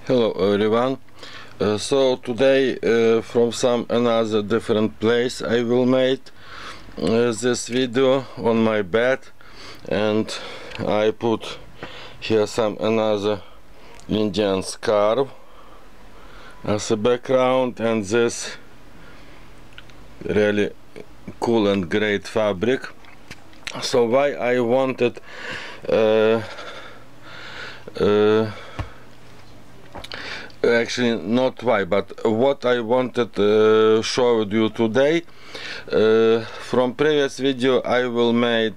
Hello everyone. So today from some another different place I will make this video on my bed, and I put here some another Indian scarf as a background, and this really cool and great fabric. So why I wanted actually not why, but what I wanted to show you today. From previous video I will make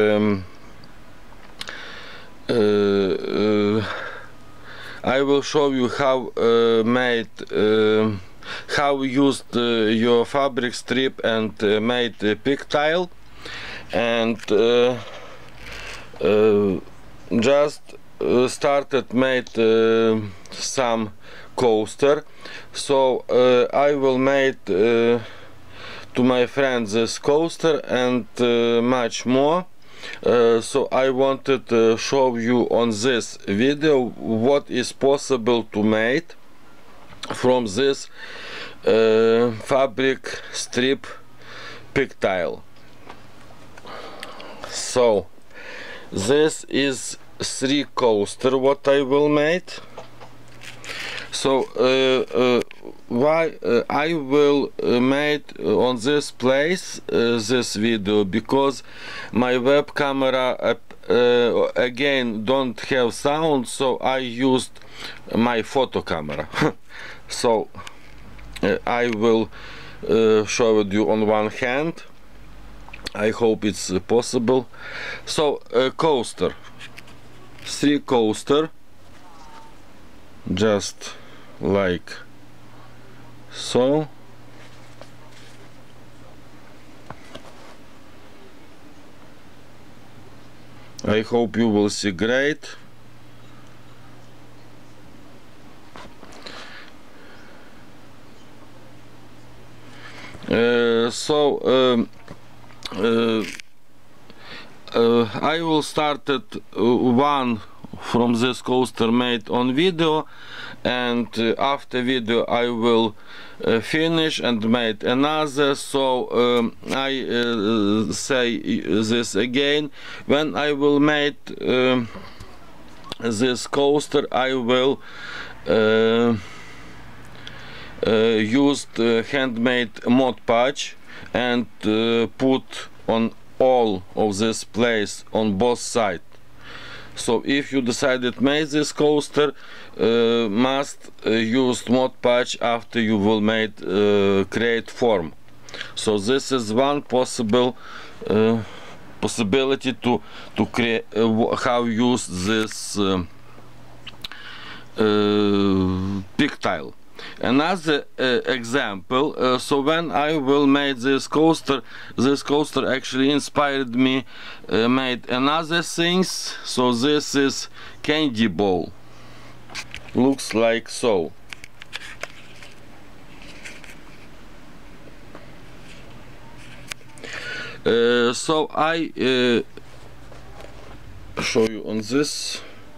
I will show you how how used your fabric strip and made pigtail, and just started made some coaster. So I will make to my friends this coaster and much more. So I wanted to show you on this video what is possible to make from this fabric strip pigtail. So this is 3 coaster what I will make. So why I will make on this place this video, because my web camera again don't have sound, so I used my photo camera. So I will show it you on one hand. I hope it's possible. So coaster, 3 coaster, just like so. I hope you will see great. I will start at one from this coaster made on video, and after video I will finish and make another. So I say this again, when I will make this coaster I will use handmade Mod Podge and put on all of this place on both sides. So if you decided make this coaster, must use Mod Podge after you will make create form. So this is one possible possibility to create how use this pigtail. Another example, so when I will make this coaster actually inspired me made another things. So this is candy ball, looks like so. So I show you on this.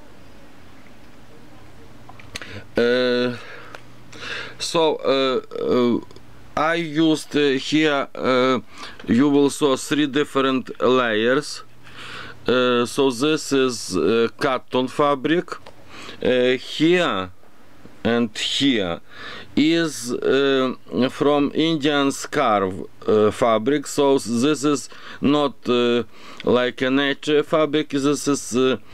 So I used here you will saw 3 different layers. So this is cotton fabric, here and here is from Indian scarf fabric. So this is not like a nature fabric, this is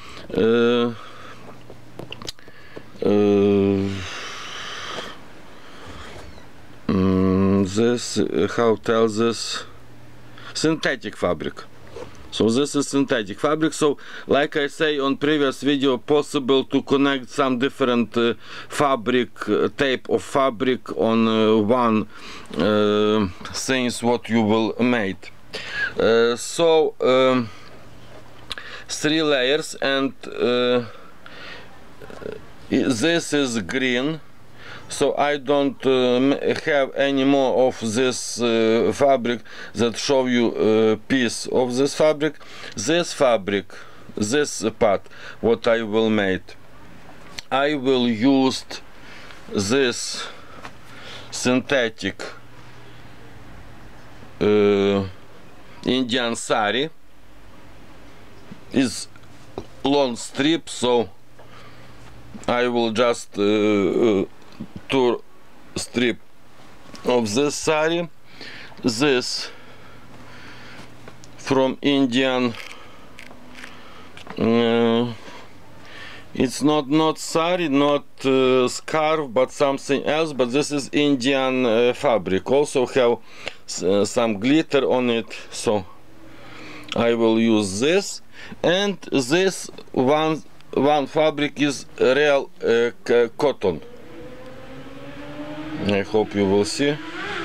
this how tells this synthetic fabric. So this is synthetic fabric. So like I say on previous video, possible to connect some different fabric type of fabric on one things what you will make. So 3 layers, and this is green. So I don't have any more of this fabric that show you piece of this fabric. This fabric, this part what I will make, I will use this synthetic Indian sari. Is long strip, so I will just two strip of this sari. This from Indian, it's not sari, not scarf, but something else, but this is Indian fabric. Also have some glitter on it, so I will use this. And this one fabric is real cotton. I hope you will see.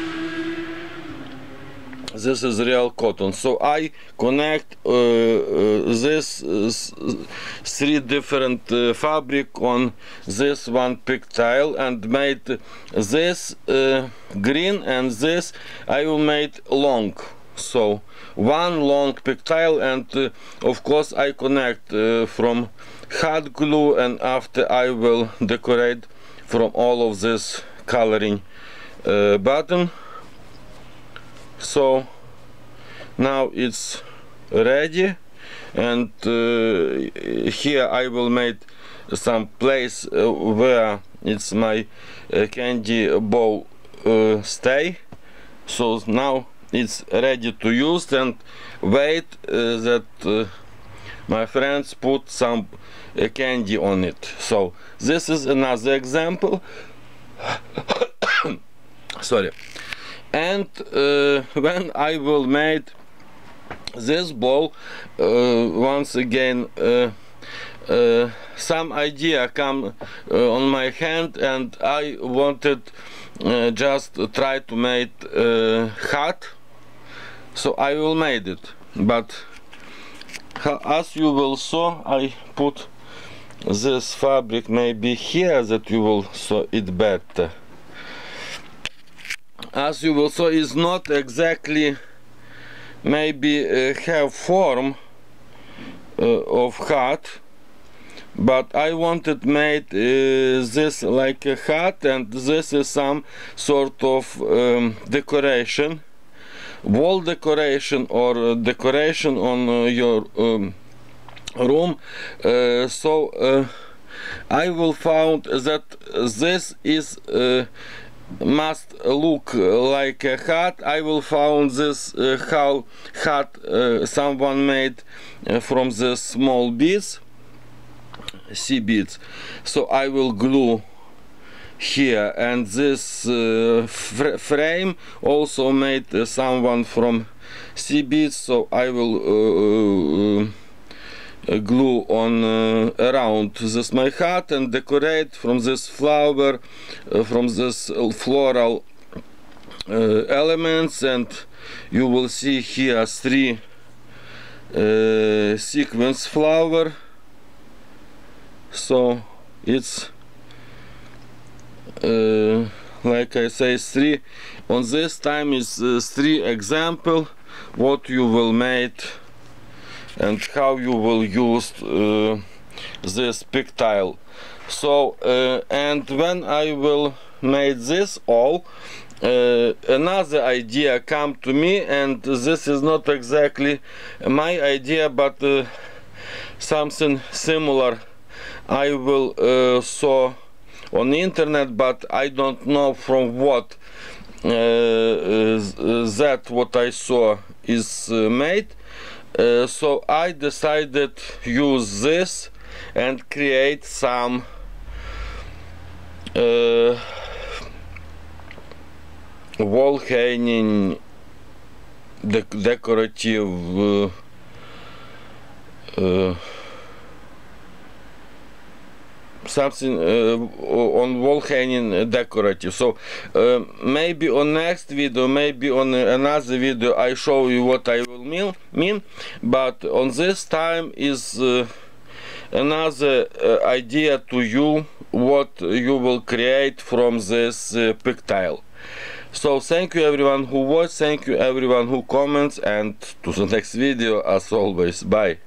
This is real cotton. So I connect this three different fabric on this one pigtail and made this green, and this I will make long. So one long pigtail, and of course I connect from hot glue, and after I will decorate from all of this coloring button. So now it's ready, and here I will make some place where it's my candy bowl stay. So now it's ready to use, and wait that my friends put some candy on it. So this is another example. Sorry. And when I will make this bowl, once again some idea come on my hand, and I wanted just try to make hat. So I will make it, but as you will saw, I put this fabric maybe here that you will saw it better. As you will saw, is not exactly maybe have form of hat, but I wanted made this like a hat, and this is some sort of decoration, wall decoration or decoration on your room. So I will found that this is must look like a hat. I will found this how hat someone made from the small beads, sea beads. So I will glue here, and this frame also made someone from sea beads. So I will glue on around this my hat and decorate from this flower, from this floral elements, and you will see here three sequence flower. So it's like I say, three on this time is three example what you will make and how you will use this pigtail. So and when I will make this all, another idea come to me, and this is not exactly my idea, but something similar I will saw on the internet, but I don't know from what that what I saw is made. So I decided use this and create some wall hanging decorative something on wall hanging decorative. So maybe on next video, maybe on another video, I show you what I will mean, but on this time is another idea to you what you will create from this pigtail. So thank you everyone who watched, thank you everyone who comments, and to the next video as always. Bye.